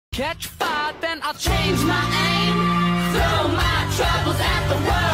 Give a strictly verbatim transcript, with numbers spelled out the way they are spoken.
Catch fire, then I'll change my aim. Throw my troubles at the world.